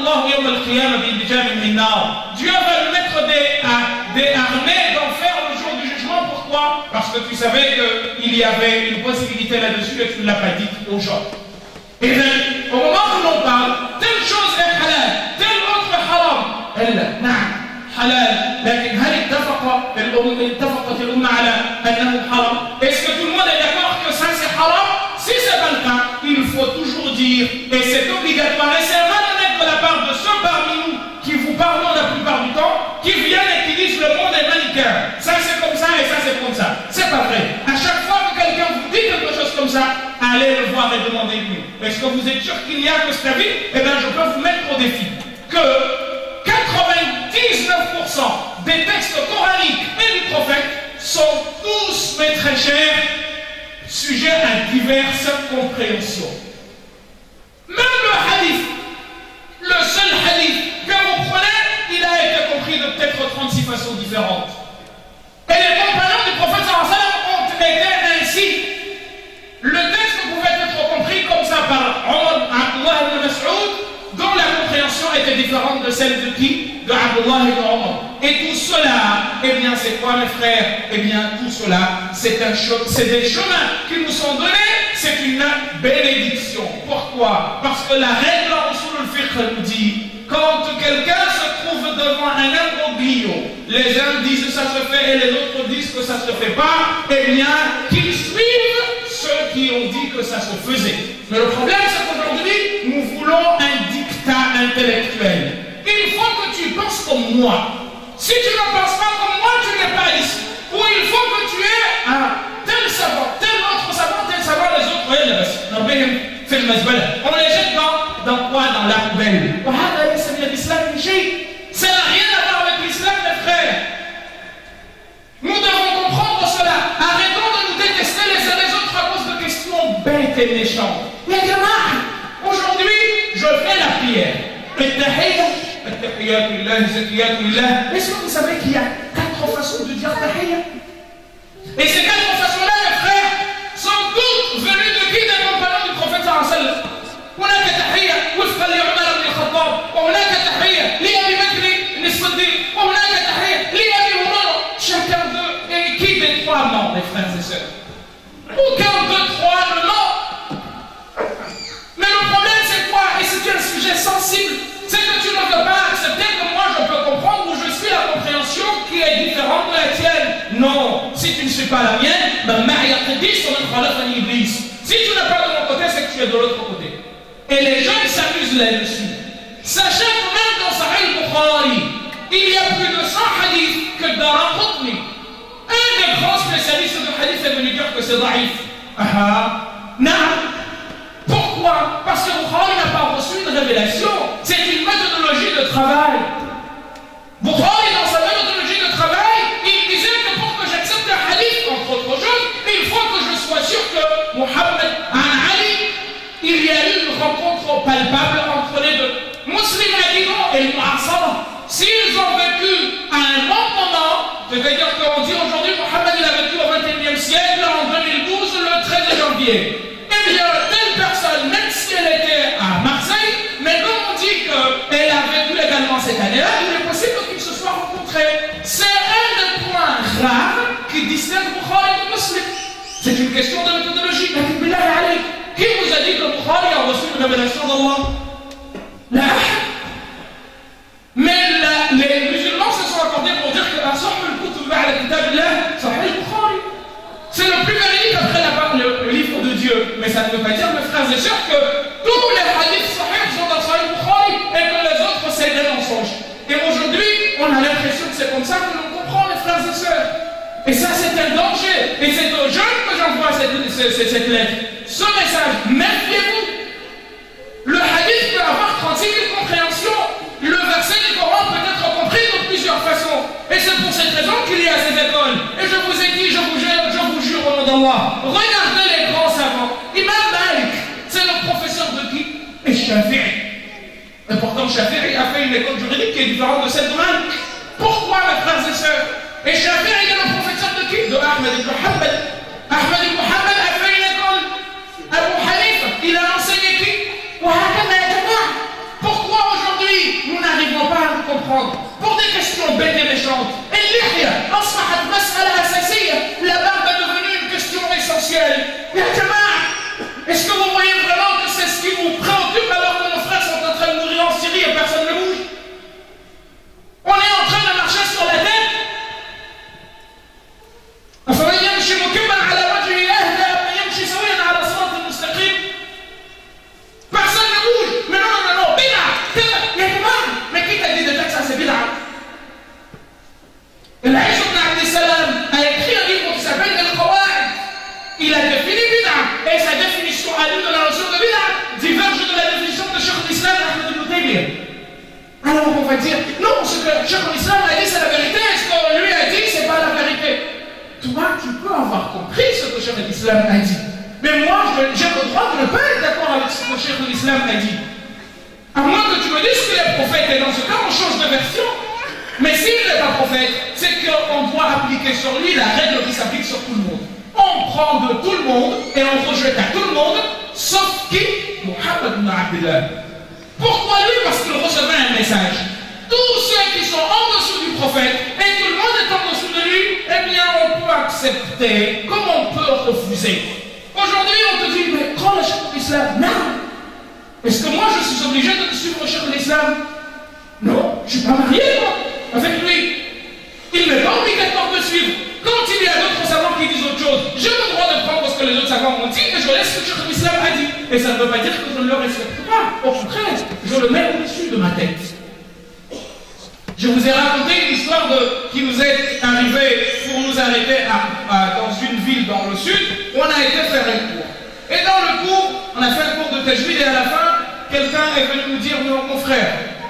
Dieu va lui mettre des armées d'enfer le jour du jugement. Pourquoi? Parce que tu savais qu'il y avait une possibilité là-dessus et tu ne l'as pas dit aux gens. Et bien, au moment où l'on parle, telle chose est halal, telle autre haram. Elle, halal, لكن هل اتفقت الأمة على أنه حرام? Est-ce que tout le monde est d'accord que ça c'est haram? Si c'est pas le cas, il faut toujours dire, et c'est obligatoire, et c'est malhonnête de la part de ceux parmi nous qui vous parlons la plupart du temps, qui viennent et qui disent le monde est manichéen. Ça c'est comme ça et ça c'est comme ça. C'est pas vrai. À chaque fois que quelqu'un vous dit quelque chose comme ça, allez le voir et demandez-lui. Est-ce que vous êtes sûr qu'il n'y a que cet avis? Eh bien, je peux vous mettre au défi que 99% des textes coraniques et du prophète sont tous, mes très chers, sujets à diverses compréhensions. Même le hadith, le seul hadith que vous prenez, il a été compris de peut-être 36 façons différentes. Et les compagnons du prophète sallallahu alayhi wa sallam ont été ainsi. Le texte pouvait être compris comme ça par Abdullah ibn Mas'ud, dont la compréhension était différente de celle de qui? De Abdullah ibn Omar. Et tout cela, eh bien c'est quoi mes frères? Eh bien tout cela, c'est des chemins qui nous sont donnés, c'est une bénédiction. Pourquoi? Parce que la règle en usul al-fiqh nous dit, quand quelqu'un se trouve devant un imbroglio, les uns disent ça se fait et les autres disent que ça se fait pas, eh bien qu'ils suivent ceux qui ont dit que ça se faisait. Mais le problème c'est qu'aujourd'hui, nous voulons un dictat intellectuel. Il faut que tu penses comme moi. Si tu ne penses pas comme moi, tu n'es pas ici. Ou il faut que tu aies un tel savant, tel autre savant, tel savant, les autres. On les jette dans quoi? Dans la poubelle. Ça n'a rien à voir avec l'islam, mes frères. Nous devons comprendre cela. Arrêtons de nous détester les uns les autres à cause de questions bêtes et méchantes. Aujourd'hui, je fais la prière. Est-ce que vous savez qu'il y a 4 façons de dire tahiyya? Et ces 4 façons-là, mes frères, sont toutes venues de qui? Des compagnons du prophète sallallahu alayhi wa sallam. هناك تحية وفقا لعمر بن الخطاب وهناك تحية لأبي بكر الصديق hadith, on خالف l'Iblis. Si tu n'es pas de mon côté, c'est que tu es de l'autre côté. Et les gens s'amusent là-dessus. Sachez que même dans Sahih Bukhari, il y a plus de 100 hadiths que Daraqutni. Un des grands spécialistes de hadith est venu dire que c'est daïf. Non. Pourquoi? Parce que Bukhari n'a pas reçu une révélation. C'est une méthodologie de travail. Bukhari, dans sa méthodologie de travail, il disait que pour que j'accepte un hadith, entre autres choses, il faut que je sois sûr que Mohammed Ali, il y a eu une rencontre palpable entre les deux. Muslim a dit non, et Mu'asara. S'ils ont vécu à un bon moment, c'est-à-dire qu'on dit aujourd'hui Mohammed il a vécu au XXIe siècle, en 2012, le 13 janvier. Eh bien, telle personne, même si elle était à Marseille, mais comme on dit qu'elle a vécu également cette année-là, il est possible qu'ils se soient rencontrés. C'est un des points rares qui distingue Bukhari de Muslim. C'est une question de méthodologie. Qui vous a dit que Bukhari a reçu une révélation d'Allah? Là. Mais les musulmans se sont accordés pour dire que c'est le plus véridique après le livre de Dieu. Mais ça ne veut pas dire, mes frères et sœurs, que tous les hadiths sahih sont dans Sahih Bukhari et que les autres c'est des mensonges. Et aujourd'hui, on a l'impression que c'est comme ça que l'on comprend, mes frères et sœurs. Et ça, c'est un danger. Et c'est aux jeunes que j'envoie cette lettre. Ce message, méfiez-vous. Le hadith peut avoir 36 000 compréhensions. Le verset du Coran peut être compris de plusieurs façons. Et c'est pour cette raison qu'il y a ces écoles. Et je vous ai dit, je vous jure au nom d'Allah, regardez les grands savants. Imam Malik, c'est le professeur de qui? Et Shafi'i. Et pourtant, Shafi'i a fait une école juridique qui est différente de celle de Malik. Pourquoi, mes frères et sœurs? Et Shafi'i est le professeur de qui? De Ahmed ibn Muhammad. Ahmed ibn Muhammad a fait une école. Abu Hanifa, il a enseigné qui? Pourquoi aujourd'hui nous n'arrivons pas à nous comprendre? Pour des questions bêtes et méchantes. Et l'ihya, asbahat mas'ala asasiyya. La barbe est devenue une question essentielle. Est-ce que vous voyez vraiment que c'est ce qui vous préoccupe alors que nos frères sont en train de mourir en Syrie et personne ne bouge? On est en train de marcher sur la tête. Personne ne bouge. Mais non, mais qui t'a dit déjà que ça c'est bid'a? Al-Aish ibn Abd Salam a écrit un livre qui s'appelle Al-Qawaid. Il a défini bid'a. Et sa définition à lui de la notion de bid'a diverge de la définition de Cheikh al-Islam Ahmed ibn Taymiyyah. Alors on va dire, non, ce que Cheikh al-Islam a dit c'est la vérité, ce que lui a dit c'est pas la vérité. Toi, tu peux avoir compris ce que Cheikh al-Islam a dit. Mais moi, j'ai le droit de ne pas être d'accord avec ce que Cheikh al-Islam a dit. À moins que tu me dises qu'il est prophète, et dans ce cas, on change de version. Mais s'il n'est pas prophète, c'est qu'on doit appliquer sur lui la règle qui s'applique sur tout le monde. On prend de tout le monde et on rejette à tout le monde, sauf qui? Muhammad ibn Abdullah. Pourquoi lui? Parce qu'il recevait un message. Tous ceux qui sont en dessous du prophète et tout le monde est en dessous de lui, eh bien on peut accepter, comme on peut refuser. Aujourd'hui on te dit, mais prends le Cheikh al-Islam. Non. Est-ce que moi je suis obligé de suivre le Cheikh al-Islam? Non, je ne suis pas marié moi, avec lui. Il n'est pas obligatoire de suivre. Quand il y a d'autres savants qui disent autre chose, j'ai le droit de prendre ce que les autres savants ont dit et je laisse ce que Cheikh al-Islam a dit. Et ça ne veut pas dire que je ne le respecte pas. Au contraire, je le mets au-dessus de ma tête. Je vous ai raconté une histoire qui nous est arrivée pour nous arrêter dans une ville dans le sud où on a été faire un cours. Et dans le cours, on a fait un cours de tajwid et à la fin, quelqu'un est venu nous dire, mon frère,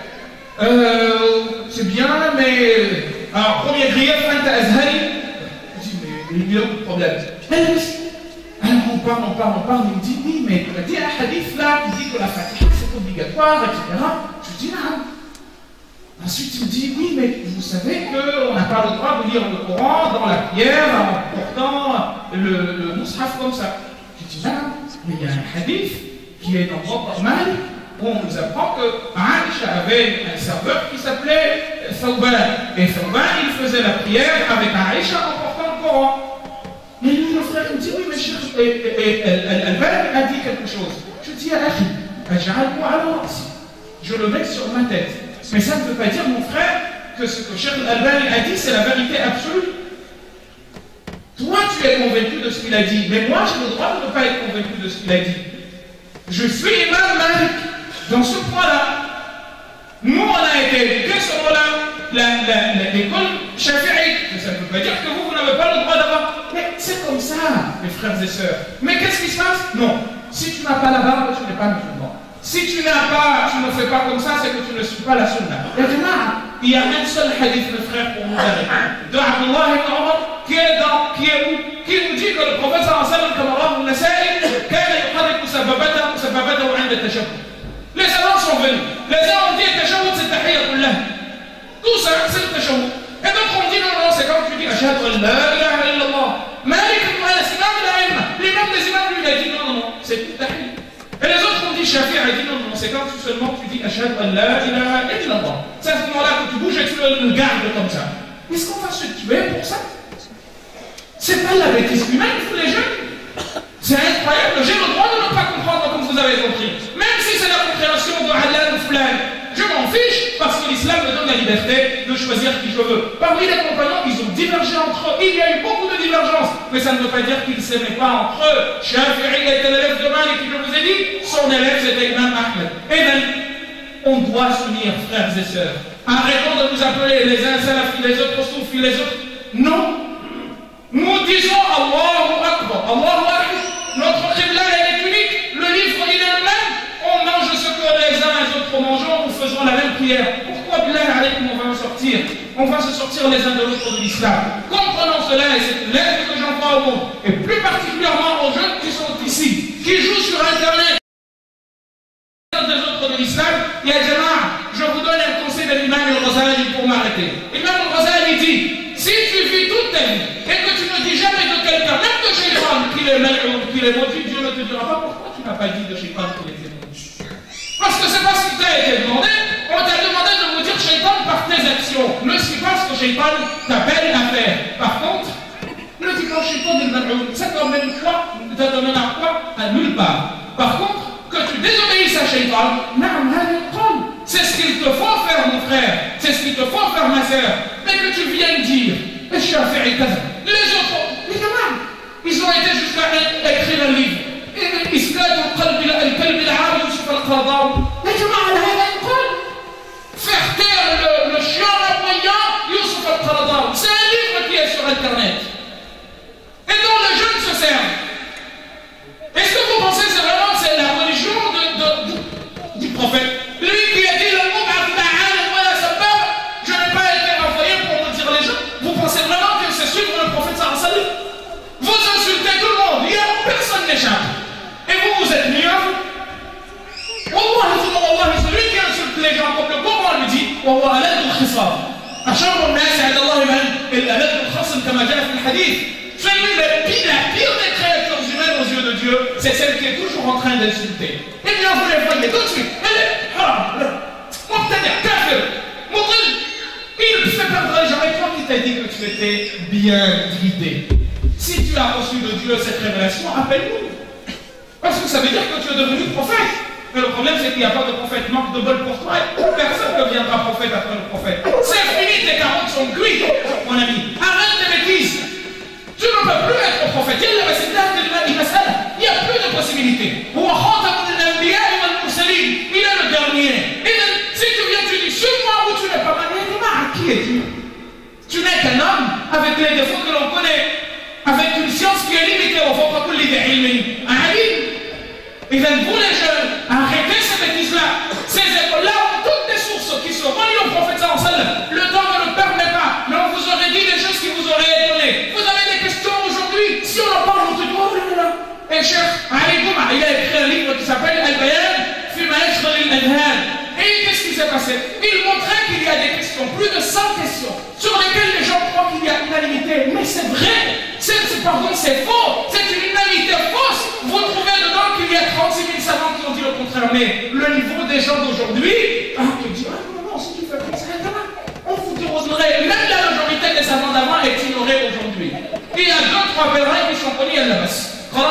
c'est bien, mais... Alors, premier grief, Anta Azhari. Je dis, mais il y a beaucoup de problèmes. Alors on parle, il me dit, oui, mais tu as dit un hadith là qui dit que la Fatiha c'est obligatoire, etc. Je dis, non. Ensuite, il me dit, oui, mais vous savez qu'on n'a pas le droit de lire le Coran dans la prière en portant le mushaf comme ça. Je dis, non, mais il y a un hadith qui est dans le droit normal où on nous apprend que Aïcha avait un serveur qui s'appelait Thawban. Et Thawban, il faisait la prière avec Aïcha en portant le Coran. Mais lui, le frère, il me dit, oui, mais Al-Albani a dit quelque chose. Je dis à Akhi, je le mets sur ma tête. Mais ça ne veut pas dire, mon frère, que ce que Cheikh Al-Albani a dit, c'est la vérité absolue. Toi, tu es convaincu de ce qu'il a dit, mais moi, j'ai le droit de ne pas être convaincu de ce qu'il a dit. Je suis Imam Malik dans ce point-là. Nous, on a été éduqués sur l'école shafi'ite. Ça ne veut pas dire que vous n'avez pas le droit d'avoir. Mais c'est comme ça, mes frères et sœurs. Mais qu'est-ce qui se passe? Non. Si tu n'as pas la barbe, tu n'es pas musulman. Si tu ne fais pas comme ça, c'est que tu ne suis pas la sunna. Il y a un seul hadith, mes frères, pour nous arrêter. De Abdullah ibn Omar, qui nous dit que le prophète sallallahu alayhi wa sallam, comme Allah nous l'a dit, les savants sont venus. Les gens ont dit tashahhud, c'est tahiyya kullah. Tout ça, c'est le tashahhud. Et d'autres ont dit non, c'est quand tu dis ashhadu an la ilaha illallah. Malik ibn Anas, l'imam des imams, lui, il a dit non, c'est tout tahiyya. Et les autres ont dit Shafi'i a dit non, c'est quand seulement tu dis ashhadu an la ilaha illallah. C'est à ce moment-là que tu bouges et tu le gardes comme ça. Est-ce qu'on va se tuer pour ça? C'est pas la bêtise humaine, vous les jeunes. C'est incroyable, j'ai le droit de ne pas comprendre comme vous avez compris. Même si c'est la compréhension de halal ou flan, je m'en fiche parce que l'islam me donne la liberté de choisir qui je veux. Parmi les compagnons, ils ont divergé entre eux. Il y a eu beaucoup de divergences, mais ça ne veut pas dire qu'ils ne s'aimaient pas entre eux. Shafi'i était l'élève de Malik, qui je vous ai dit, son élève c'était Imam Ahmed. Et bien, on doit s'unir, frères et sœurs. Arrêtons de nous appeler les uns salafis, les autres soufis, les autres. Non. Nous disons Allahu Akbar, Allahu Akbar. Notre qibla, elle est unique. Le livre, il est le même. On mange ce que les uns et les autres mangeons. Nous faisons la même prière. Pourquoi, billah alaykum, on va en sortir? On va se sortir les uns de l'autre de l'islam. Comprenons cela et c'est une lettre que j'envoie au monde. Et plus particulièrement aux jeunes qui sont ici, qui jouent sur Internet. Des autres de l'islam. Et à Jama'a, je vous donne un conseil de l'imam al-Ghazali pour m'arrêter. L'imam al-Ghazali dit, si tu vis toute ta vie et que tu ne dis jamais de quelqu'un, même de Shaitan, qu'il est malheureux, qu'il est maudit, Dieu ne te dira pas pourquoi tu n'as pas dit de Shaitan qu'il était maudit. Parce que c'est pas ce qui t'a été demandé. On t'a demandé de vous dire Shaitan par tes actions. Ne suis pas ce que Shaitan t'appelle à faire. Par contre, ne dis pas Shaitan est malheureux. Ça t'emmène quoi? Ça t'emmène à quoi? À nulle part. Par contre, que tu désobéisses à Shaitan, c'est ce qu'il te faut faire, mon frère. C'est ce qu'il te faut faire, ma sœur. Mais que tu viennes dire, les autres, les gamins, ils ont été jusqu'à écrire un livre. Faire taire le chien aboyant, Youssouf al-Qaradawi. C'est un livre qui est sur Internet. Et dont les jeunes se servent. Est-ce que vous pensez que c'est vraiment la religion du prophète? Lui qui a dit le mot je n'ai pas été envoyé pour mentir les gens. Vous pensez vraiment que c'est suivre le prophète sallallahu alayhi wa sallam? Vous insultez tout le monde, personne n'échappe. Et vous êtes mieux. Wallah, celui qui insulte les gens comme le Coran lui dit Wallah, alad al-khisam. Ashar al-nas ala Allah alad al-khasm kama jaa fi al-hadith. Celui la pire des créatures humaines aux yeux de Dieu, c'est celle qui est toujours en train d'insulter. Eh bien, vous les voyez tout de suite. Elle est haram, mubtadi', kafir, mudil. Il fait perdre les gens. Et toi qui t'as dit que tu étais bien guidé. Si tu as reçu de Dieu cette révélation, appelle-nous. Parce que ça veut dire que tu es devenu prophète. Mais le problème, c'est qu'il n'y a pas de prophète. Manque de bol pour toi. Personne ne deviendra prophète après le prophète. C'est fini, tes carottes sont cuites, mon ami. Arrête tes bêtises. Tu ne peux plus être prophète. Il n'y a plus de possibilité. Il est le dernier. Et si tu viens, tu dis, suis-moi ou tu n'es pas marié, qui es-tu? Tu n'es qu'un homme avec les défauts que l'on connaît, avec une science qui est limitée au fond de l'idée. Et bien, vous les jeunes, arrêtez ces bêtises-là. Ces écoles-là ont toutes des sources qui se relient au prophète sallallahu alayhi wa sallam. Le temps ne le permet pas, mais on vous aurait dit des choses qui vous auraient étonné. Vous avez des questions aujourd'hui. Si on en parle, on te dit, oh là là. Et Cheikh Ali Gouma, il a écrit un livre qui s'appelle Al-Bayan fi ma yashghal al-adhan. Et qu'est-ce qui s'est passé? Il montrait qu'il y a des questions, plus de 100 questions, sur lesquelles les gens croient qu'il y a unanimité. Mais c'est vrai. C'est faux. C'est une unanimité fausse. Vous trouvez dedans qu'il y a 36 000 savants qui ont dit le contraire. Mais le niveau des gens d'aujourd'hui, qui dit, non, si tu fais comme ça, on vous oserait. Même la majorité des savants d'avant est ignorée aujourd'hui. Il y a 2-3 pèlerins qui sont connus à la base.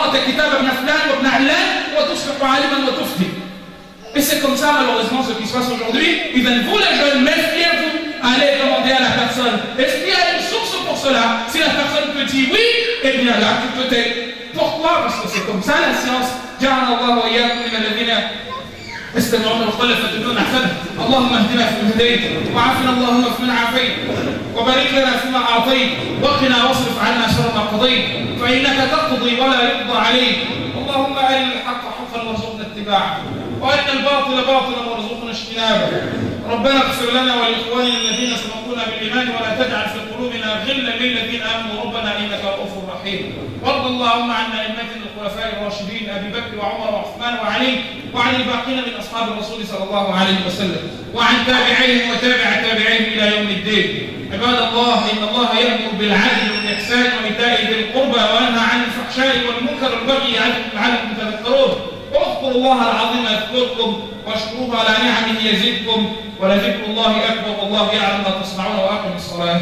Et c'est comme ça malheureusement ce qui se passe aujourd'hui. Et bien vous les jeunes, méfiez-vous, allez demander à la personne, est-ce qu'il y a une source pour cela. Si la personne te dit oui, eh bien là, tu peux t'aider. Pourquoi? Parce que c'est comme ça la science. جعلنا الله وإياكم من الذين استمعون القول فاتبعون احسنه. اللهم اهدنا فيمن هديت وعافنا اللهم فيمن عافيت وبارك لنا فيما اعطيت وقنا واصرف عنا شر ما قضيت فانك تقضي ولا يقضى عليك. اللهم ارنا الحق حقا وارزقنا اتباعه وارنا الباطل باطلا وارزقنا اجتنابه. ربنا اغفر لنا ولاخواننا الذين سبقونا بالايمان ولا تجعل في قلوبنا غلا للذين امنوا ربنا انك رؤوف رحيم. وارض اللهم عن ائمتنا الخلفاء الراشدين ابي بكر وعمر وعثمان وعلي وعن الباقين من اصحاب الرسول صلى الله عليه وسلم وعن تابعيهم وتابع تابعيهم الى يوم الدين. عباد الله ان الله يامر بالعدل والاحسان وايتاء ذي القربى وينهى عن الفحشاء والمنكر والبغي يعظكم لعلكم تذكرون. واذكروا الله العظيم يذكركم واشكروه على نعمه يزدكم ولذكر الله اكبر والله يعلم ما تصنعون. واقم الصلاه.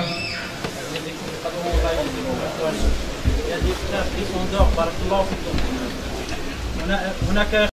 هناك